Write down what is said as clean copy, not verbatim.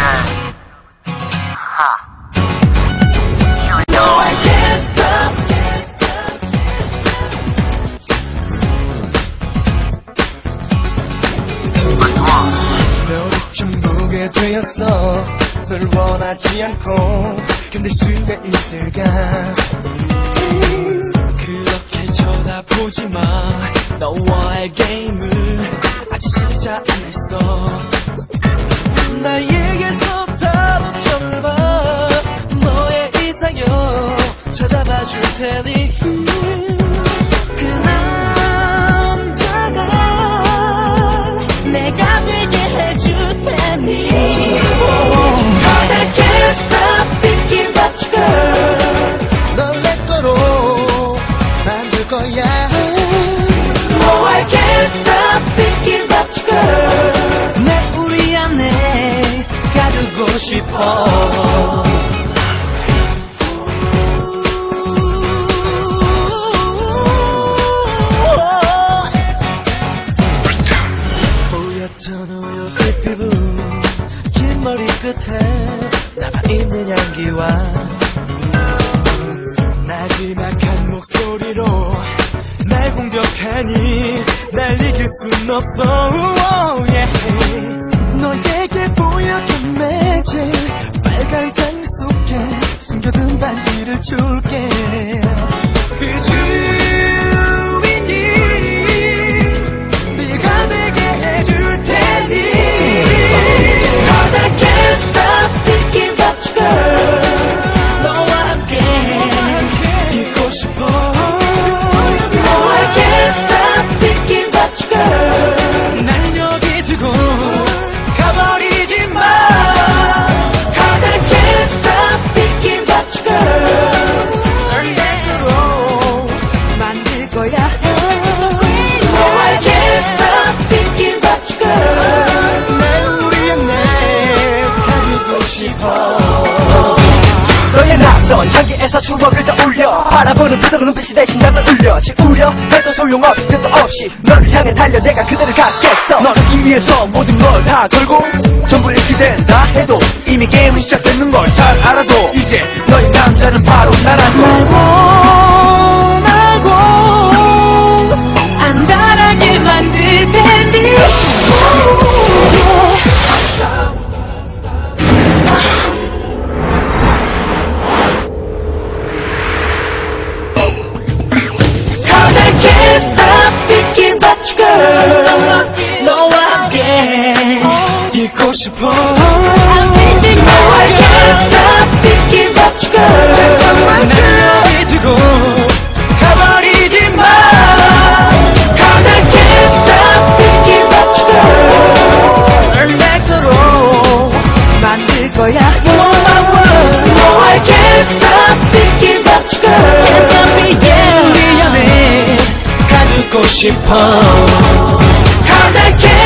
좀 보게 되었어. 널 원하지 않고 견딜 수가 있을까. 그렇게 쳐다보지 마. 너와의 게임을 아직 시작 안 했어. 나에게서 따로 정해봐. 너의 이상형 찾아봐 줄 테니 그 남자가 내가 되게 해줄 테니 Cause I can't stop thinking about you girl. 널 내 거로 만들 거야. Oh I can't stop thinking about you girl. 내 우리 안에 가두고 싶어. 너의 피부 긴 머리 끝에 남아있는 향기와 나지막한 목소리로 날 공격하니 날 이길 순 없어. oh, yeah. 너에게 보여준 매질 빨간 장미 속에 숨겨둔 반지를 줄게. 그 주인이 네가 되게 해줄 테니 Cause I can't stop thinking about you girl. 너와 함께 있고 싶어. Oh I can't stop thinking about you girl. 날 여기 두고 가버리지 마. Cause I can't stop thinking about you girl. 널 내게로 만들 거야. Oh I can't stop thinking about you girl. 내 우리 안에 가두고 싶어. 너의 낯선 향기에서 추억을 떠올려 바라보는 그대로 눈빛이 대신 날 울려. 지우려 해도 소용없이 끝도 없이 너를 향해 달려 내가 그대를 갖겠어. 너를 위해서 모든 걸 다 걸고 전부 잃게 된다 해도 이미 게임은 시작되는 걸 잘 알아도 이제 너의 남자는 바로 나라고. 말고 안달하게 만들 테니 Cause I can't stop thinking about you girl. 너와 함께 있고 싶어. Oh I can't stop thinking about you girl. 날 여기 두고 가버리지 마. Cause I can't stop thinking about you girl. 널 내 거로 만들 거야. You're my world. No I can't stop thinking about you girl. Can't stop me yeah. 우리 안에 가두고 싶어. Cause I can't